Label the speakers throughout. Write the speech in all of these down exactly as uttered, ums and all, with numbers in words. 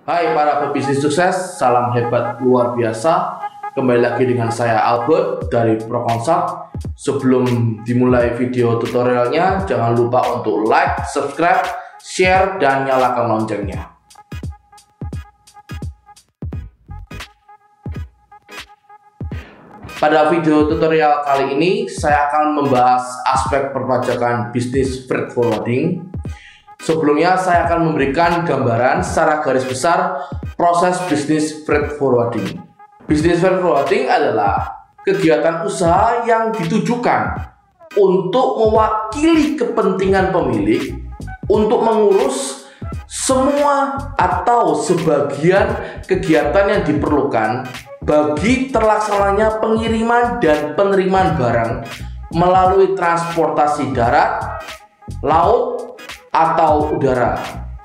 Speaker 1: Hai para pebisnis sukses, salam hebat luar biasa. Kembali lagi dengan saya Albert dari ProConsult. Sebelum dimulai video tutorialnya, jangan lupa untuk like, subscribe, share, dan nyalakan loncengnya. Pada video tutorial kali ini, saya akan membahas aspek perpajakan bisnis freight forwarding. Sebelumnya, saya akan memberikan gambaran secara garis besar proses bisnis freight forwarding. Bisnis freight forwarding adalah kegiatan usaha yang ditujukan untuk mewakili kepentingan pemilik untuk mengurus semua atau sebagian kegiatan yang diperlukan bagi terlaksananya pengiriman dan penerimaan barang melalui transportasi darat, laut, atau udara,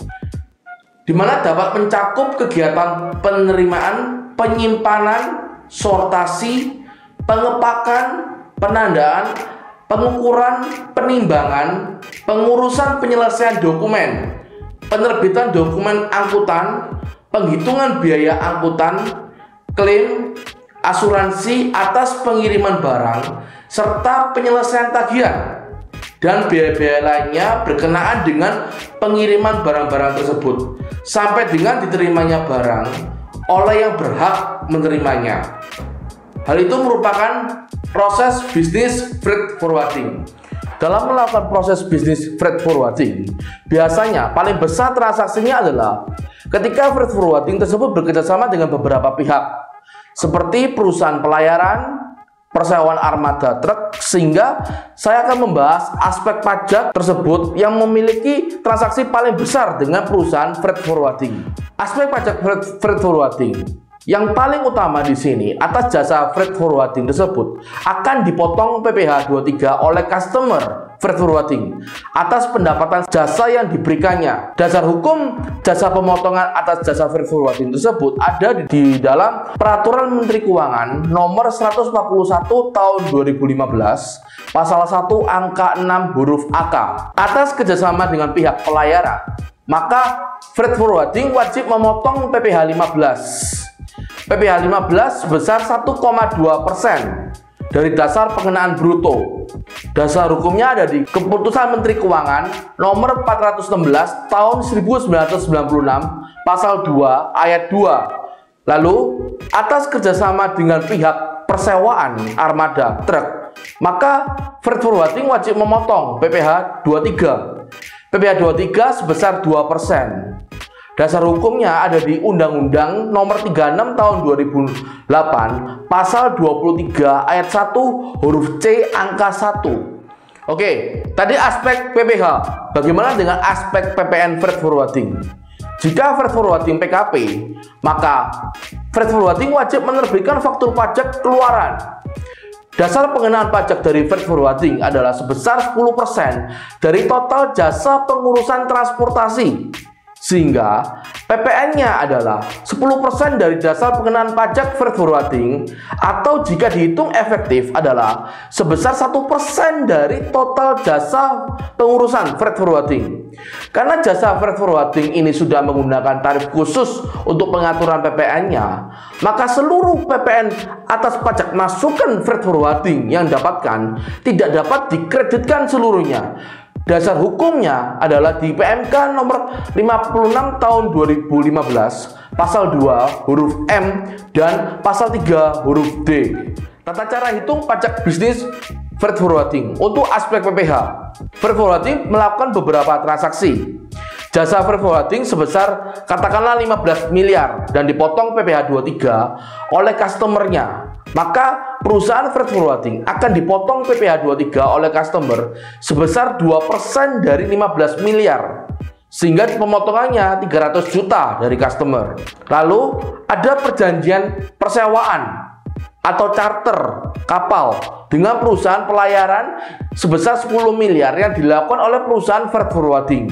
Speaker 1: di mana dapat mencakup kegiatan penerimaan, penyimpanan, sortasi, pengepakan, penandaan, pengukuran, penimbangan, pengurusan penyelesaian dokumen, penerbitan dokumen angkutan, penghitungan biaya angkutan, klaim, asuransi atas pengiriman barang, serta penyelesaian tagihan dan biaya-biaya lainnya berkenaan dengan pengiriman barang-barang tersebut sampai dengan diterimanya barang oleh yang berhak menerimanya. Hal itu merupakan proses bisnis freight forwarding. Dalam melakukan proses bisnis freight forwarding, biasanya paling besar transaksinya adalah ketika freight forwarding tersebut bekerjasama dengan beberapa pihak, seperti perusahaan pelayaran, persewaan armada truk, sehingga saya akan membahas aspek pajak tersebut yang memiliki transaksi paling besar dengan perusahaan freight forwarding. Aspek pajak freight forwarding yang paling utama di sini atas jasa freight forwarding tersebut akan dipotong P P H dua puluh tiga oleh customer freight forwarding atas pendapatan jasa yang diberikannya. Dasar hukum jasa pemotongan atas jasa freight forwarding tersebut ada di dalam Peraturan Menteri Keuangan nomor seratus empat puluh satu tahun dua ribu lima belas pasal satu angka enam huruf A K. Atas kerjasama dengan pihak pelayaran, maka freight forwarding wajib memotong P P H lima belas. P P H lima belas sebesar satu koma dua persen dari dasar pengenaan bruto. Dasar hukumnya ada di Keputusan Menteri Keuangan nomor empat ratus enam belas tahun seribu sembilan ratus sembilan puluh enam pasal dua ayat dua. Lalu atas kerjasama dengan pihak persewaan armada truk, maka freight forwarding wajib memotong P P H dua puluh tiga. P P H dua puluh tiga sebesar dua persen. Dasar hukumnya ada di Undang-Undang nomor tiga puluh enam tahun dua ribu delapan pasal dua puluh tiga ayat satu huruf C angka satu. Oke, tadi aspek P P H. Bagaimana dengan aspek P P N freight forwarding? Jika freight forwarding P K P, maka freight forwarding wajib menerbitkan faktur pajak keluaran. Dasar pengenaan pajak dari freight forwarding adalah sebesar sepuluh persen dari total jasa pengurusan transportasi, sehingga P P N-nya adalah sepuluh persen dari dasar pengenaan pajak freight forwarding, atau jika dihitung efektif adalah sebesar satu persen dari total jasa pengurusan freight forwarding. Karena jasa freight forwarding ini sudah menggunakan tarif khusus untuk pengaturan P P N-nya, maka seluruh P P N atas pajak masukan freight forwarding yang dapatkan tidak dapat dikreditkan seluruhnya. Dasar hukumnya adalah di P M K nomor lima puluh enam tahun dua ribu lima belas pasal dua huruf M dan pasal tiga huruf D. Tata cara hitung pajak bisnis freight forwarding. Untuk aspek P P H, freight forwarding melakukan beberapa transaksi. Jasa freight forwarding sebesar katakanlah lima belas miliar dan dipotong P P H dua puluh tiga oleh customernya, maka perusahaan freight forwarding akan dipotong P P H dua puluh tiga oleh customer sebesar dua persen dari lima belas miliar, sehingga pemotongannya tiga ratus juta dari customer. Lalu ada perjanjian persewaan atau charter kapal dengan perusahaan pelayaran sebesar sepuluh miliar yang dilakukan oleh perusahaan freight forwarding.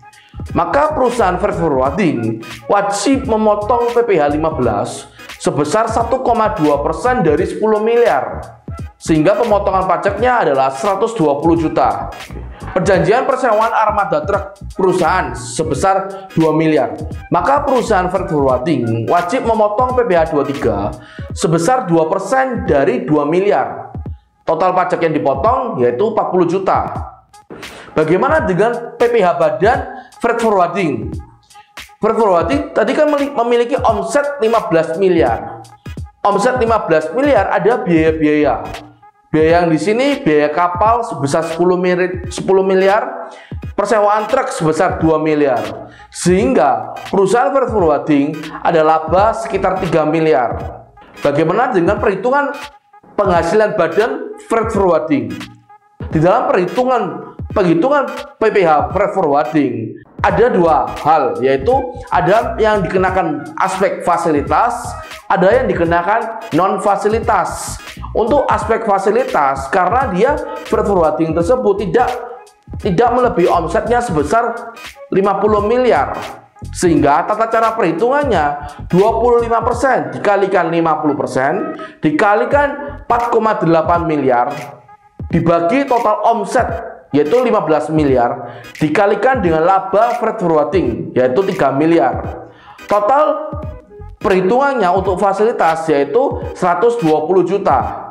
Speaker 1: Maka perusahaan freight forwarding wajib memotong P P H lima belas sebesar satu koma dua persen dari sepuluh miliar, sehingga pemotongan pajaknya adalah seratus dua puluh juta. perjanjian persewaan armada truk perusahaan sebesar dua miliar, maka perusahaan freight forwarding wajib memotong P P H dua puluh tiga sebesar dua persen dari dua miliar. Total pajak yang dipotong yaitu empat puluh juta. Bagaimana dengan P P H badan freight forwarding? Freight forwarding tadi kan memiliki omset lima belas miliar. Omset lima belas miliar, ada biaya-biaya. Biaya yang di sini biaya kapal sebesar sepuluh miliar, persewaan truk sebesar dua miliar. Sehingga perusahaan freight forwarding ada laba sekitar tiga miliar. Bagaimana dengan perhitungan penghasilan badan freight forwarding? Di dalam perhitungan penghitungan P P H freight forwarding ada dua hal, yaitu ada yang dikenakan aspek fasilitas, ada yang dikenakan non fasilitas. Untuk aspek fasilitas, karena dia freight forwarding tersebut tidak tidak melebihi omsetnya sebesar lima puluh miliar, sehingga tata cara perhitungannya dua puluh lima persen dikalikan lima puluh persen dikalikan empat koma delapan miliar dibagi total omset yaitu lima belas miliar dikalikan dengan laba freight forwarding yaitu tiga miliar. Total perhitungannya untuk fasilitas yaitu seratus dua puluh juta.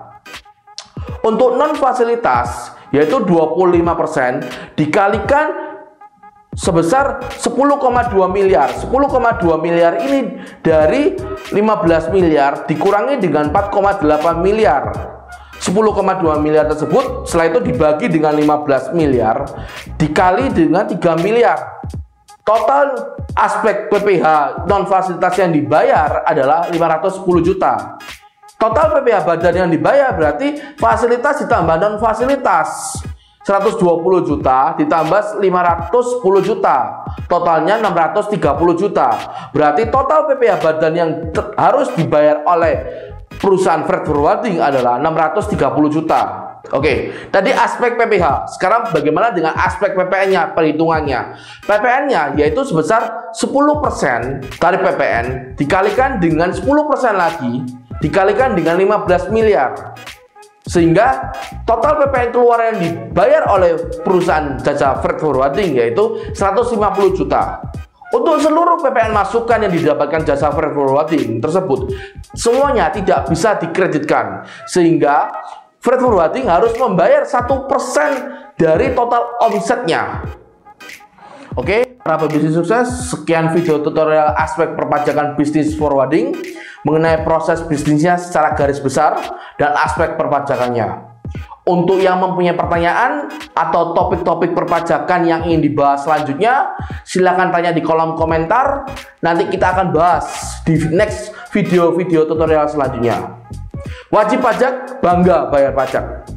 Speaker 1: Untuk non fasilitas yaitu dua puluh lima persen dikalikan sebesar sepuluh koma dua miliar. sepuluh koma dua miliar ini dari lima belas miliar dikurangi dengan empat koma delapan miliar. sepuluh koma dua miliar tersebut setelah itu dibagi dengan lima belas miliar dikali dengan tiga miliar. Total aspek P P H non fasilitas yang dibayar adalah lima ratus sepuluh juta. Total P P H badan yang dibayar berarti fasilitas ditambah non fasilitas seratus dua puluh juta ditambah lima ratus sepuluh juta, totalnya enam ratus tiga puluh juta. Berarti total P P H badan yang harus dibayar oleh perusahaan freight forwarding adalah enam ratus tiga puluh juta. Oke, tadi aspek P P H. Sekarang bagaimana dengan aspek P P N-nya, perhitungannya? P P N-nya yaitu sebesar sepuluh persen dari P P N dikalikan dengan sepuluh persen lagi dikalikan dengan lima belas miliar. Sehingga total P P N keluaran yang dibayar oleh perusahaan jasa freight forwarding yaitu seratus lima puluh juta. Untuk seluruh P P N masukan yang didapatkan jasa freight forwarding tersebut, semuanya tidak bisa dikreditkan. Sehingga freight forwarding harus membayar satu persen dari total omsetnya. Oke, para pebisnis sukses, sekian video tutorial aspek perpajakan bisnis forwarding mengenai proses bisnisnya secara garis besar dan aspek perpajakannya. Untuk yang mempunyai pertanyaan atau topik-topik perpajakan yang ingin dibahas selanjutnya, silahkan tanya di kolom komentar. Nanti kita akan bahas di next video-video tutorial selanjutnya. Wajib pajak, bangga bayar pajak.